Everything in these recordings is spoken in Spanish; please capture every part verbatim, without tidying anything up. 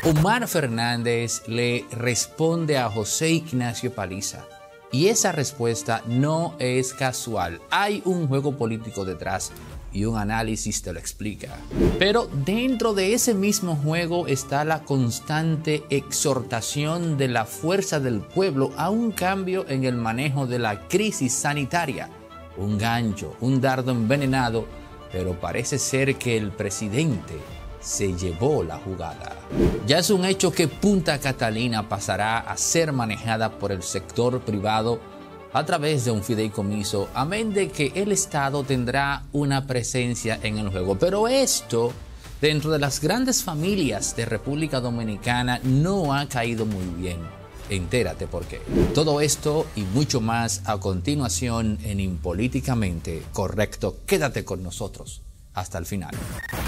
Omar Fernández le responde a José Ignacio Paliza y esa respuesta no es casual. Hay un juego político detrás y un análisis te lo explica. Pero dentro de ese mismo juego está la constante exhortación de la fuerza del pueblo a un cambio en el manejo de la crisis sanitaria. Un gancho, un dardo envenenado, pero parece ser que el presidente se llevó la jugada. Ya es un hecho que Punta Catalina pasará a ser manejada por el sector privado a través de un fideicomiso, amén de que el Estado tendrá una presencia en el juego. Pero esto, dentro de las grandes familias de República Dominicana, no ha caído muy bien. Entérate por qué. Todo esto y mucho más a continuación en Impolíticamente Correcto. Quédate con nosotros hasta el final.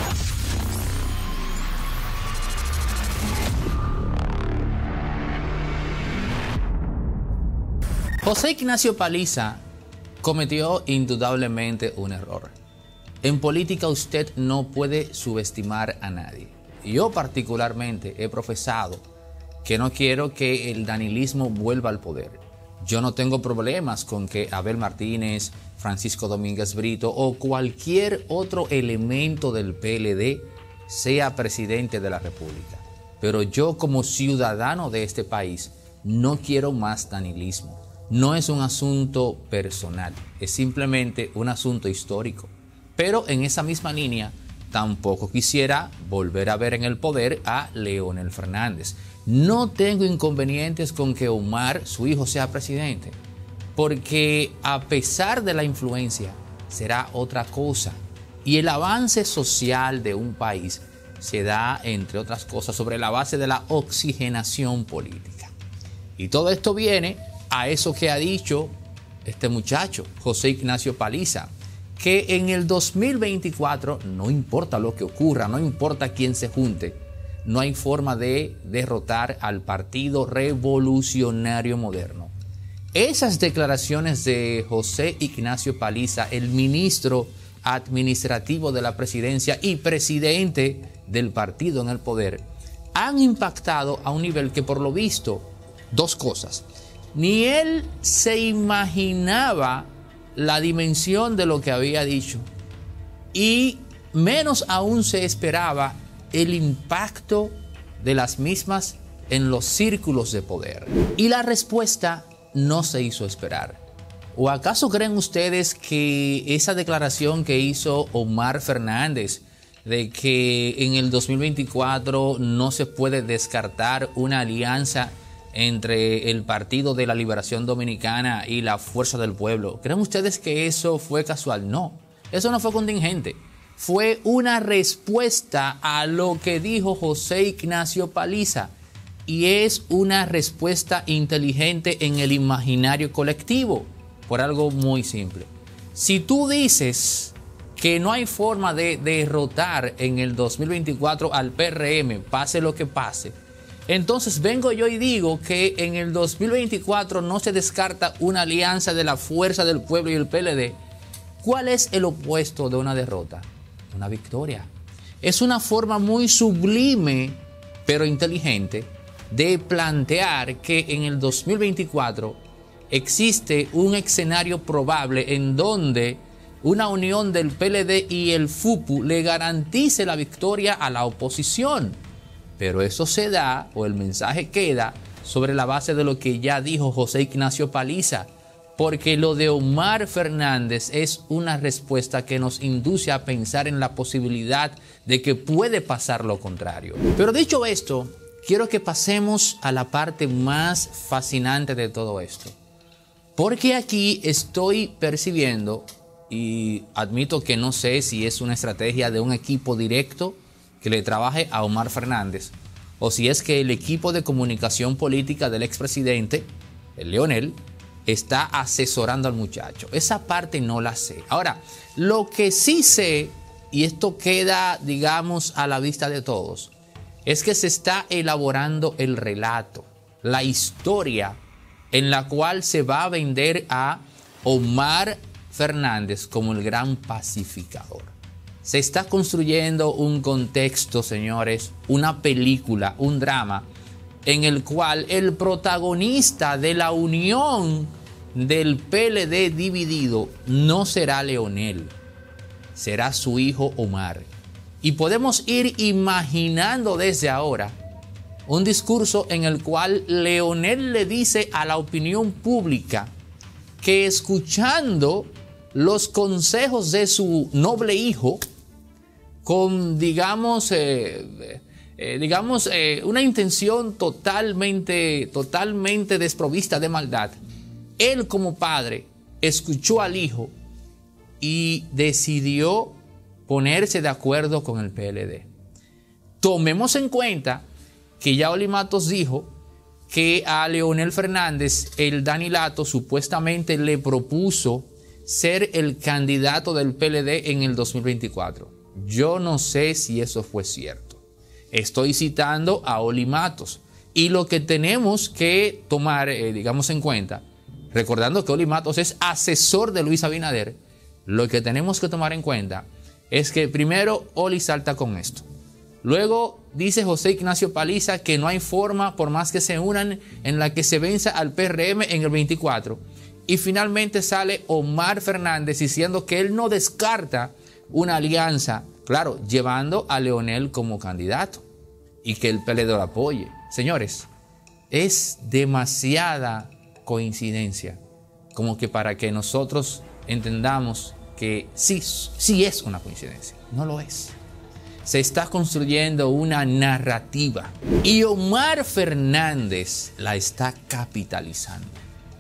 José Ignacio Paliza cometió indudablemente un error. En política usted no puede subestimar a nadie. Yo particularmente he profesado que no quiero que el danilismo vuelva al poder. Yo no tengo problemas con que Abel Martínez, Francisco Domínguez Brito o cualquier otro elemento del P L D sea presidente de la República. Pero yo como ciudadano de este país no quiero más danilismo. No es un asunto personal, es simplemente un asunto histórico. Pero en esa misma línea, tampoco quisiera volver a ver en el poder a Leonel Fernández. No tengo inconvenientes con que Omar, su hijo, sea presidente, porque a pesar de la influencia, será otra cosa. Y el avance social de un país se da, entre otras cosas, sobre la base de la oxigenación política. Y todo esto viene a eso que ha dicho este muchacho, José Ignacio Paliza, que en el dos mil veinticuatro, no importa lo que ocurra, no importa quién se junte, no hay forma de derrotar al Partido Revolucionario Moderno. Esas declaraciones de José Ignacio Paliza, el ministro administrativo de la presidencia y presidente del partido en el poder, han impactado a un nivel que, por lo visto, dos cosas. Ni él se imaginaba la dimensión de lo que había dicho y menos aún se esperaba el impacto de las mismas en los círculos de poder. Y la respuesta no se hizo esperar. ¿O acaso creen ustedes que esa declaración que hizo Omar Fernández de que en el dos mil veinticuatro no se puede descartar una alianza entre el Partido de la Liberación Dominicana y la Fuerza del Pueblo, creen ustedes que eso fue casual? No, eso no fue contingente. Fue una respuesta a lo que dijo José Ignacio Paliza y es una respuesta inteligente en el imaginario colectivo por algo muy simple. Si tú dices que no hay forma de derrotar en el dos mil veinticuatro al P R M, pase lo que pase, entonces vengo yo y digo que en el dos mil veinticuatro no se descarta una alianza de la Fuerza del Pueblo y el P L D. ¿Cuál es el opuesto de una derrota? Una victoria. Es una forma muy sublime, pero inteligente, de plantear que en el dos mil veinticuatro existe un escenario probable en donde una unión del P L D y el F U P U le garantice la victoria a la oposición. Pero eso se da, o el mensaje queda, sobre la base de lo que ya dijo José Ignacio Paliza, porque lo de Omar Fernández es una respuesta que nos induce a pensar en la posibilidad de que puede pasar lo contrario. Pero dicho esto, quiero que pasemos a la parte más fascinante de todo esto, porque aquí estoy percibiendo, y admito que no sé si es una estrategia de un equipo directo que le trabaje a Omar Fernández, o si es que el equipo de comunicación política del expresidente, el Leonel, está asesorando al muchacho. Esa parte no la sé. Ahora, lo que sí sé, y esto queda, digamos, a la vista de todos, es que se está elaborando el relato, la historia en la cual se va a vender a Omar Fernández como el gran pacificador. Se está construyendo un contexto, señores, una película, un drama, en el cual el protagonista de la unión del P L D dividido no será Leonel, será su hijo Omar. Y podemos ir imaginando desde ahora un discurso en el cual Leonel le dice a la opinión pública que escuchando los consejos de su noble hijo, con, digamos, eh, eh, digamos eh, una intención totalmente, totalmente desprovista de maldad, él como padre escuchó al hijo y decidió ponerse de acuerdo con el P L D. Tomemos en cuenta que ya Oli Matos dijo que a Leonel Fernández, el Danilato, supuestamente le propuso ser el candidato del P L D en el dos mil veinticuatro. Yo no sé si eso fue cierto. Estoy citando a Oli Matos. Y lo que tenemos que tomar, eh, digamos, en cuenta, recordando que Oli Matos es asesor de Luis Abinader, lo que tenemos que tomar en cuenta es que primero Oli salta con esto. Luego dice José Ignacio Paliza que no hay forma, por más que se unan, en la que se venza al P R M en el veinticuatro. Y finalmente sale Omar Fernández diciendo que él no descarta una alianza, claro, llevando a Leonel como candidato y que el P L D lo apoye. Señores, es demasiada coincidencia como que para que nosotros entendamos que sí, sí es una coincidencia. No lo es. Se está construyendo una narrativa y Omar Fernández la está capitalizando.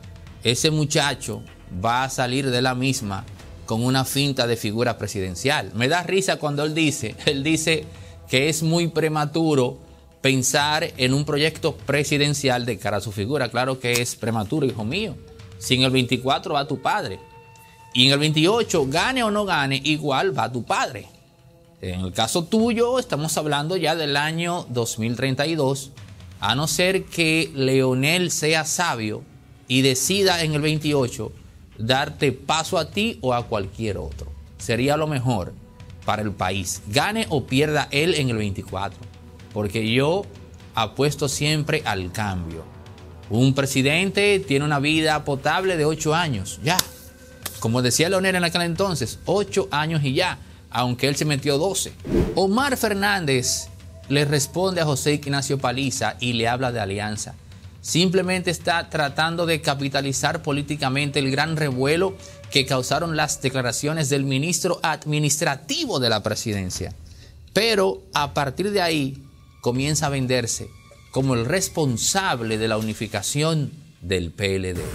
Ese muchacho va a salir de la misma con una finta de figura presidencial. Me da risa cuando él dice, él dice que es muy prematuro pensar en un proyecto presidencial de cara a su figura. Claro que es prematuro, hijo mío. Si en el veinticuatro va tu padre y en el veintiocho, gane o no gane, igual va tu padre. En el caso tuyo, estamos hablando ya del año dos mil treinta y dos, a no ser que Leonel sea sabio y decida en el veintiocho darte paso a ti o a cualquier otro. Sería lo mejor para el país, gane o pierda él en el veinticuatro, porque yo apuesto siempre al cambio. Un presidente tiene una vida potable de ocho años, ya. Como decía Leonel en aquel entonces, ocho años y ya, aunque él se metió doce. Omar Fernández le responde a José Ignacio Paliza y le habla de alianza. Simplemente está tratando de capitalizar políticamente el gran revuelo que causaron las declaraciones del ministro administrativo de la presidencia. Pero a partir de ahí comienza a venderse como el responsable de la unificación del P L D.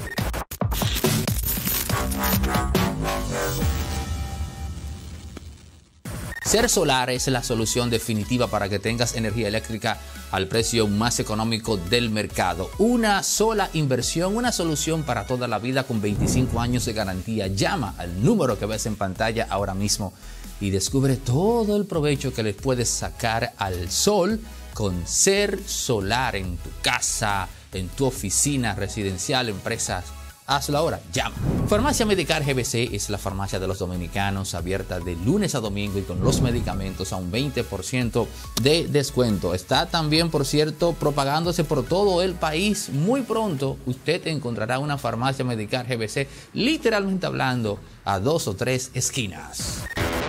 Ser Solar es la solución definitiva para que tengas energía eléctrica al precio más económico del mercado. Una sola inversión, una solución para toda la vida con veinticinco años de garantía. Llama al número que ves en pantalla ahora mismo y descubre todo el provecho que le puedes sacar al sol con Ser Solar en tu casa, en tu oficina residencial, empresas. Hazlo ahora, llama. Farmacia Medicar G B C es la farmacia de los dominicanos, abierta de lunes a domingo y con los medicamentos a un veinte por ciento de descuento. Está también, por cierto, propagándose por todo el país. Muy pronto usted encontrará una Farmacia Medicar G B C, literalmente hablando, a dos o tres esquinas.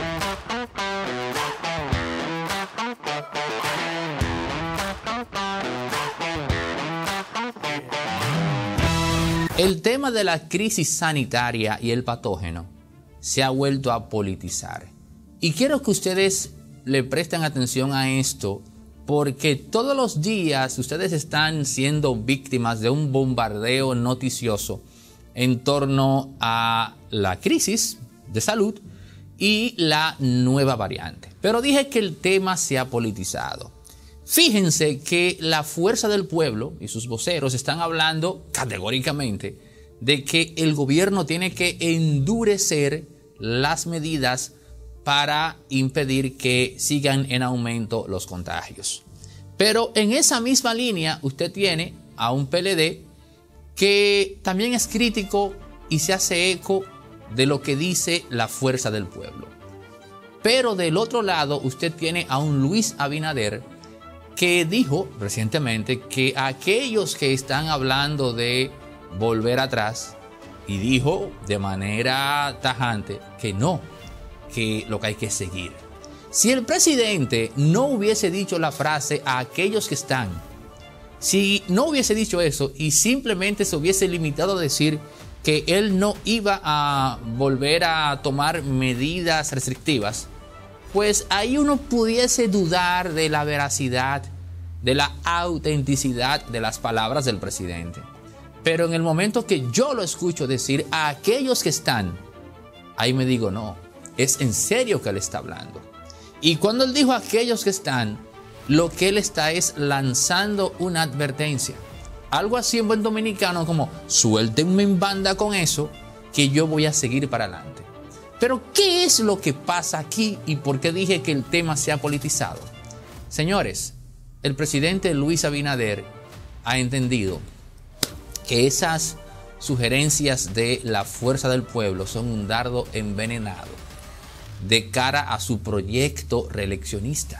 El tema de la crisis sanitaria y el patógeno se ha vuelto a politizar. Y quiero que ustedes le presten atención a esto porque todos los días ustedes están siendo víctimas de un bombardeo noticioso en torno a la crisis de salud y la nueva variante. Pero dije que el tema se ha politizado. Fíjense que la Fuerza del Pueblo y sus voceros están hablando categóricamente de que el gobierno tiene que endurecer las medidas para impedir que sigan en aumento los contagios. Pero en esa misma línea usted tiene a un P L D que también es crítico y se hace eco de lo que dice la Fuerza del Pueblo. Pero del otro lado usted tiene a un Luis Abinader que dijo recientemente que aquellos que están hablando de volver atrás, y dijo de manera tajante que no, que lo que hay que seguir. Si el presidente no hubiese dicho la frase a aquellos que están, si no hubiese dicho eso y simplemente se hubiese limitado a decir que él no iba a volver a tomar medidas restrictivas, pues ahí uno pudiese dudar de la veracidad, de la autenticidad de las palabras del presidente. Pero en el momento que yo lo escucho decir a aquellos que están, ahí me digo, no, es en serio que él está hablando. Y cuando él dijo a aquellos que están, lo que él está es lanzando una advertencia. Algo así en buen dominicano como, suéltenme en banda con eso, que yo voy a seguir para adelante. Pero, ¿qué es lo que pasa aquí y por qué dije que el tema se ha politizado? Señores, el presidente Luis Abinader ha entendido que esas sugerencias de la fuerza del pueblo son un dardo envenenado de cara a su proyecto reeleccionista.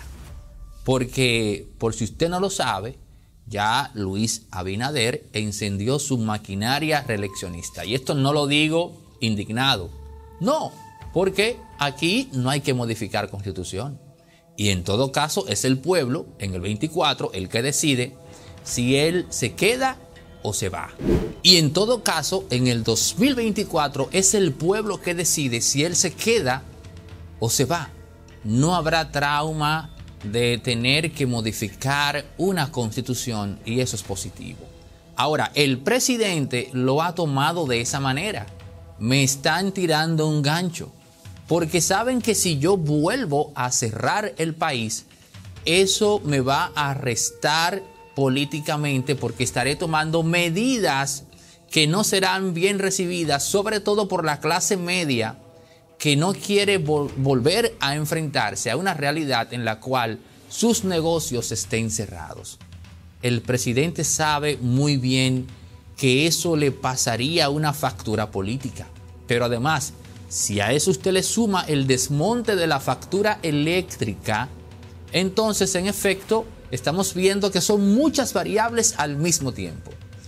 Porque, por si usted no lo sabe, ya Luis Abinader encendió su maquinaria reeleccionista. Y esto no lo digo indignado. No, porque aquí no hay que modificar constitución. Y en todo caso es el pueblo, en el veinticuatro, el que decide si él se queda o se va. Y en todo caso, en el dos mil veinticuatro es el pueblo que decide si él se queda o se va. No habrá trauma de tener que modificar una constitución y eso es positivo. Ahora, el presidente lo ha tomado de esa manera. Me están tirando un gancho. Porque saben que si yo vuelvo a cerrar el país, eso me va a restar políticamente porque estaré tomando medidas que no serán bien recibidas, sobre todo por la clase media que no quiere vol- volver a enfrentarse a una realidad en la cual sus negocios estén cerrados. El presidente sabe muy bien que eso le pasaría una factura política, pero además, si a eso usted le suma el desmonte de la factura eléctrica, entonces en efecto estamos viendo que son muchas variables al mismo tiempo.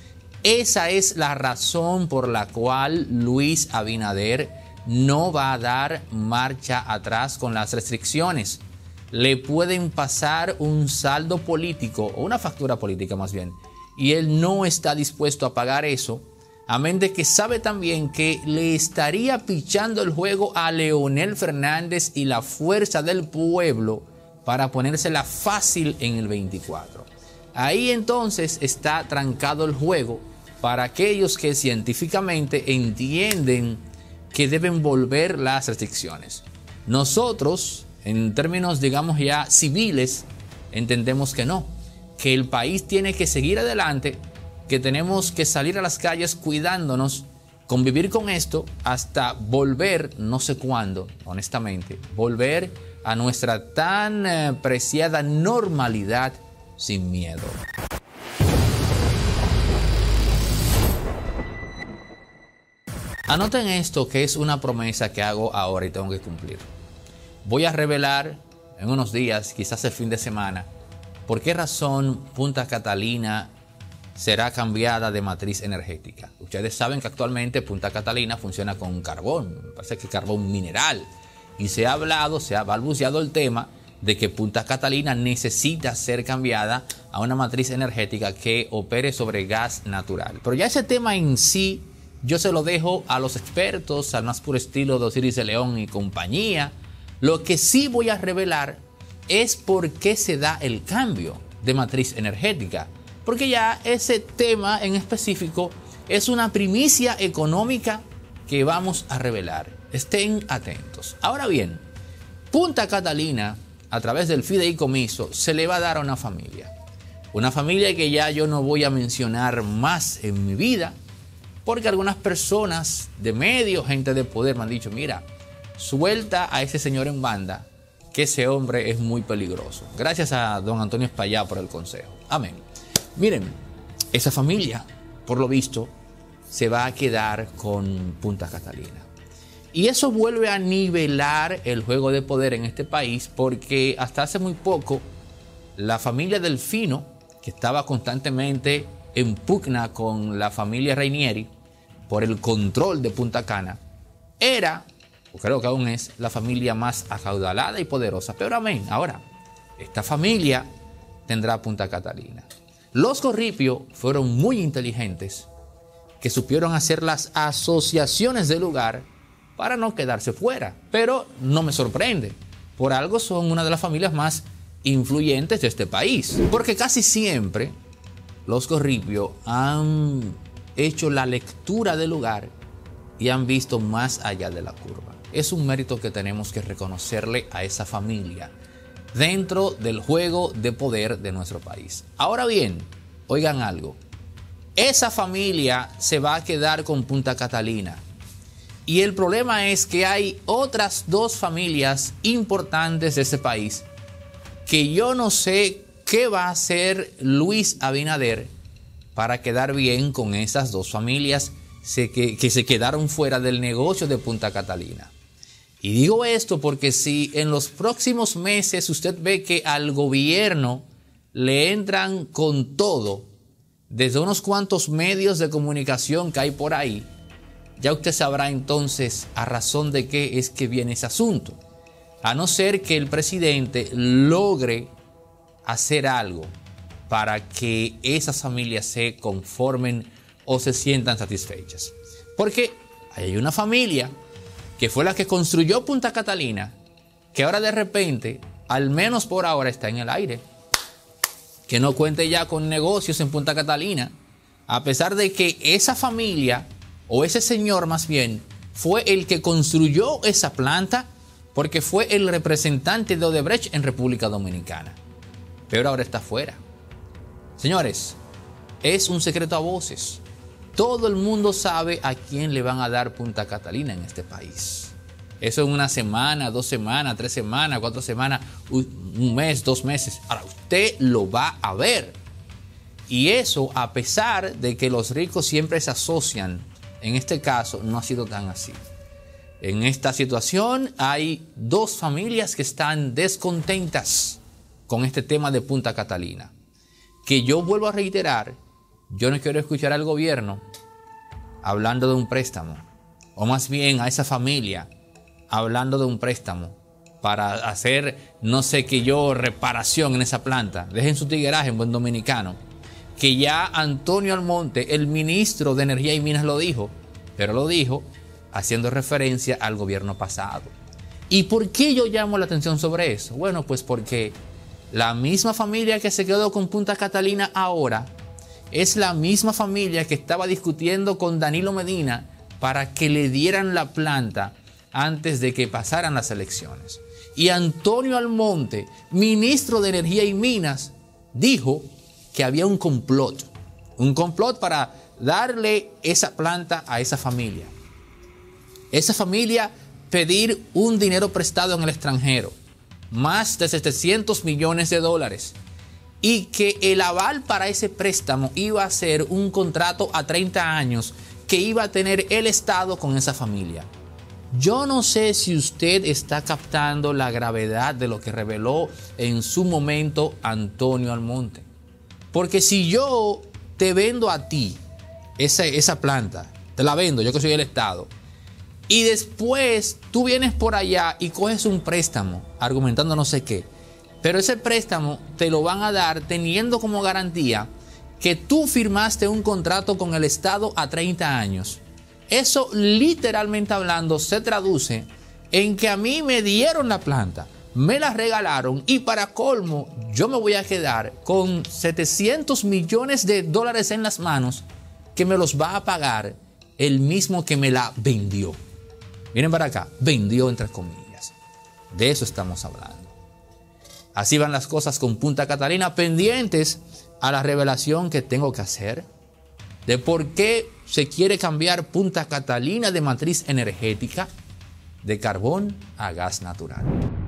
Esa es la razón por la cual Luis Abinader no va a dar marcha atrás con las restricciones. Le pueden pasar un saldo político, o una factura política más bien, y él no está dispuesto a pagar eso. Amén de que sabe también que le estaría pichando el juego a Leonel Fernández y la fuerza del pueblo para ponérsela fácil en el veinticuatro. Ahí entonces está trancado el juego para aquellos que científicamente entienden que deben volver las restricciones. Nosotros, en términos digamos ya civiles, entendemos que no, que el país tiene que seguir adelante, que tenemos que salir a las calles cuidándonos, convivir con esto hasta volver, no sé cuándo, honestamente, volver a nuestra tan eh, preciada normalidad sin miedo. Anoten esto, que es una promesa que hago ahora y tengo que cumplir. Voy a revelar en unos días, quizás el fin de semana, por qué razón Punta Catalina será cambiada de matriz energética. Ustedes saben que actualmente Punta Catalina funciona con carbón, me parece que carbón mineral. Y se ha hablado, se ha balbuceado el tema de que Punta Catalina necesita ser cambiada a una matriz energética que opere sobre gas natural. Pero ya ese tema en sí, yo se lo dejo a los expertos, al más puro estilo de Osiris de León y compañía. Lo que sí voy a revelar es por qué se da el cambio de matriz energética. Porque ya ese tema en específico es una primicia económica que vamos a revelar. Estén atentos. Ahora bien, Punta Catalina, a través del fideicomiso, se le va a dar a una familia. Una familia que ya yo no voy a mencionar más en mi vida, porque algunas personas de medios, gente de poder, me han dicho, mira, suelta a ese señor en banda, que ese hombre es muy peligroso. Gracias a don Antonio Espaillá por el consejo. Amén. Miren, esa familia, por lo visto, se va a quedar con Punta Catalina. Y eso vuelve a nivelar el juego de poder en este país, porque hasta hace muy poco la familia Delfino, que estaba constantemente en pugna con la familia Rainieri por el control de Punta Cana, era, o creo que aún es, la familia más acaudalada y poderosa. Pero amén, ahora, esta familia tendrá Punta Catalina. Los Corripio fueron muy inteligentes, que supieron hacer las asociaciones del lugar para no quedarse fuera. Pero no me sorprende, por algo son una de las familias más influyentes de este país. Porque casi siempre los Corripio han hecho la lectura del lugar y han visto más allá de la curva. Es un mérito que tenemos que reconocerle a esa familia dentro del juego de poder de nuestro país. Ahora bien, oigan algo. Esa familia se va a quedar con Punta Catalina. Y el problema es que hay otras dos familias importantes de ese país que yo no sé qué va a hacer Luis Abinader para quedar bien con esas dos familias que, que se quedaron fuera del negocio de Punta Catalina. Y digo esto porque si en los próximos meses usted ve que al gobierno le entran con todo, desde unos cuantos medios de comunicación que hay por ahí, ya usted sabrá entonces a razón de qué es que viene ese asunto. A no ser que el presidente logre hacer algo para que esas familias se conformen o se sientan satisfechas. Porque hay una familia que fue la que construyó Punta Catalina, que ahora de repente, al menos por ahora, está en el aire. Que no cuente ya con negocios en Punta Catalina, a pesar de que esa familia, o ese señor más bien, fue el que construyó esa planta, porque fue el representante de Odebrecht en República Dominicana. Pero ahora está fuera. Señores, es un secreto a voces. Todo el mundo sabe a quién le van a dar Punta Catalina en este país. Eso en una semana, dos semanas, tres semanas, cuatro semanas, un mes, dos meses. Ahora usted lo va a ver. Y eso a pesar de que los ricos siempre se asocian. En este caso no ha sido tan así. En esta situación hay dos familias que están descontentas con este tema de Punta Catalina. Que yo vuelvo a reiterar, yo no quiero escuchar al gobierno hablando de un préstamo. O más bien a esa familia hablando de un préstamo para hacer, no sé qué yo, reparación en esa planta. Dejen su tigueraje en buen dominicano. Que ya Antonio Almonte, el ministro de Energía y Minas, lo dijo, pero lo dijo haciendo referencia al gobierno pasado. ¿Y por qué yo llamo la atención sobre eso? Bueno, pues porque la misma familia que se quedó con Punta Catalina ahora es la misma familia que estaba discutiendo con Danilo Medina para que le dieran la planta antes de que pasaran las elecciones. Y Antonio Almonte, ministro de Energía y Minas, dijo que había un complot, un complot para darle esa planta a esa familia. Esa familia pedir un dinero prestado en el extranjero, más de setecientos millones de dólares, y que el aval para ese préstamo iba a ser un contrato a treinta años que iba a tener el Estado con esa familia. Yo no sé si usted está captando la gravedad de lo que reveló en su momento Antonio Almonte. Porque si yo te vendo a ti esa, esa planta, te la vendo, yo que soy el Estado, y después tú vienes por allá y coges un préstamo argumentando no sé qué, pero ese préstamo te lo van a dar teniendo como garantía que tú firmaste un contrato con el Estado a treinta años. Eso, literalmente hablando, se traduce en que a mí me dieron la planta, me la regalaron y para colmo yo me voy a quedar con setecientos millones de dólares en las manos que me los va a pagar el mismo que me la vendió. Miren para acá, vendió entre comillas. De eso estamos hablando. Así van las cosas con Punta Catalina, pendientes a la revelación que tengo que hacer de por qué se quiere cambiar Punta Catalina de matriz energética de carbón a gas natural.